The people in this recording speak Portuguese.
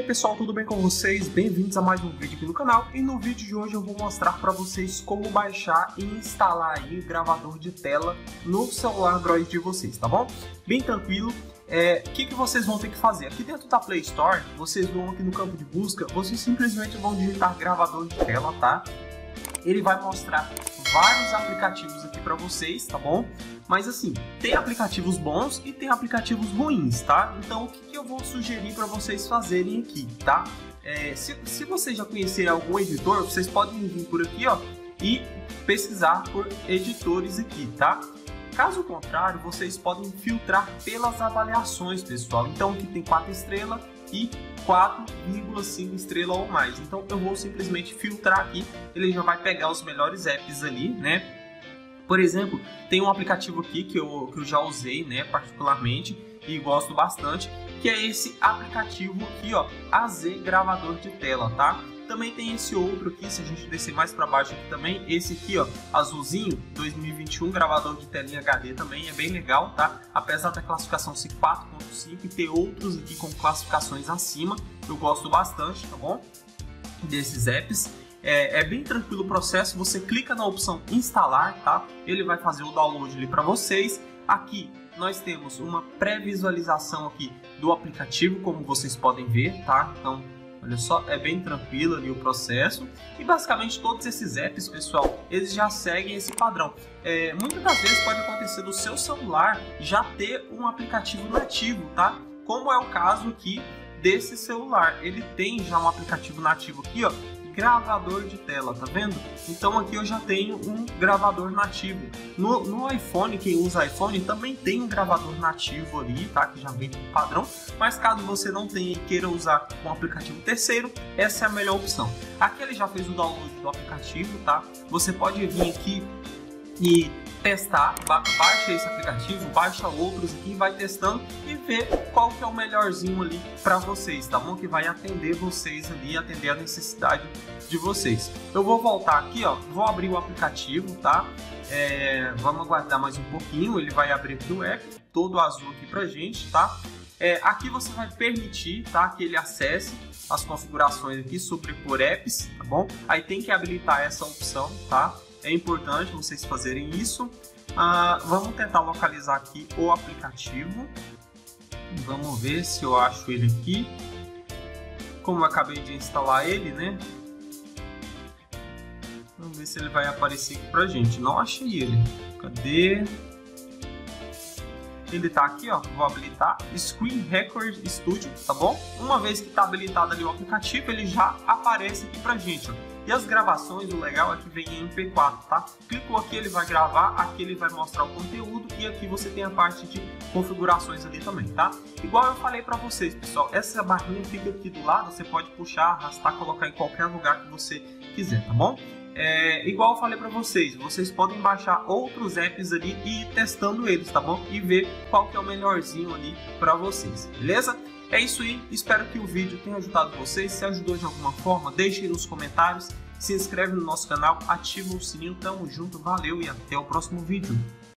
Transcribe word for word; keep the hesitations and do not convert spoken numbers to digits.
pessoal, tudo bem com vocês? Bem-vindos a mais um vídeo aqui no canal. E no vídeo de hoje eu vou mostrar para vocês como baixar e instalar aí o gravador de tela no celular Android de vocês, tá bom? Bem tranquilo. É, o que, que vocês vão ter que fazer? Aqui dentro da Play Store, vocês vão aqui no campo de busca, vocês simplesmente vão digitar gravador de tela, tá? Ele vai mostrar vários aplicativos aqui para vocês, tá bom? Mas assim, tem aplicativos bons e tem aplicativos ruins, tá? Então o que, que eu vou sugerir para vocês fazerem aqui, tá? É, se, se vocês já conhecerem algum editor, vocês podem vir por aqui, ó, e pesquisar por editores aqui, tá? Caso contrário, vocês podem filtrar pelas avaliações, pessoal. Então aqui tem quatro estrelas e quatro vírgula cinco estrelas ou mais. Então eu vou simplesmente filtrar aqui, ele já vai pegar os melhores apps ali, né? Por exemplo, tem um aplicativo aqui que eu, que eu já usei, né, particularmente, e gosto bastante, que é esse aplicativo aqui, ó, A Z Gravador de Tela, tá? Também tem esse outro aqui, se a gente descer mais para baixo aqui também, esse aqui, ó, azulzinho, dois mil e vinte e um, gravador de telinha H D também, é bem legal, tá? Apesar da classificação ser quatro ponto cinco e ter outros aqui com classificações acima, eu gosto bastante, tá bom? Desses apps. É, é bem tranquilo o processo, você clica na opção instalar, tá? Ele vai fazer o download ali para vocês. Aqui nós temos uma pré-visualização aqui do aplicativo, como vocês podem ver, tá? Então, olha só, é bem tranquilo ali o processo. E basicamente todos esses apps, pessoal, eles já seguem esse padrão. É, muitas das vezes pode acontecer do seu celular já ter um aplicativo nativo, tá? Como é o caso aqui desse celular. Ele tem já um aplicativo nativo aqui, ó, gravador de tela, tá vendo? Então aqui eu já tenho um gravador nativo. No, no iPhone, quem usa iPhone também tem um gravador nativo ali, tá? Que já vem com padrão. Mas caso você não tenha e queira usar um aplicativo terceiro, essa é a melhor opção. Aqui ele já fez o download do aplicativo, tá? Você pode vir aqui e testar, baixa esse aplicativo, baixa outros aqui, vai testando e ver qual que é o melhorzinho ali para vocês, tá bom? Que vai atender vocês ali, atender a necessidade de vocês. Eu vou voltar aqui, ó, vou abrir o aplicativo, tá? É, vamos aguardar mais um pouquinho, ele vai abrir aqui o app, todo azul aqui pra gente, tá? É, aqui você vai permitir, tá, que ele acesse as configurações aqui, sobrepor apps, tá bom? Aí tem que habilitar essa opção, tá? É importante vocês fazerem isso. Ah, vamos tentar localizar aqui o aplicativo. Vamos ver se eu acho ele aqui. Como eu acabei de instalar ele, né? Vamos ver se ele vai aparecer aqui pra gente. Não achei ele. Cadê? Ele tá aqui, ó. Vou habilitar Screen Record Studio, tá bom? Uma vez que tá habilitado ali o aplicativo, ele já aparece aqui pra gente, ó. E as gravações, o legal é que vem em M P quatro, tá? Clicou aqui, ele vai gravar, aqui ele vai mostrar o conteúdo e aqui você tem a parte de configurações ali também, tá? Igual eu falei pra vocês, pessoal, essa barrinha fica aqui do lado, você pode puxar, arrastar, colocar em qualquer lugar que você quiser, tá bom? É, igual eu falei pra vocês, vocês podem baixar outros apps ali e ir testando eles, tá bom? E ver qual que é o melhorzinho ali pra vocês, beleza? É isso aí, espero que o vídeo tenha ajudado vocês. Se ajudou de alguma forma, deixe aí nos comentários, se inscreve no nosso canal, ativa o sininho, tamo junto, valeu e até o próximo vídeo.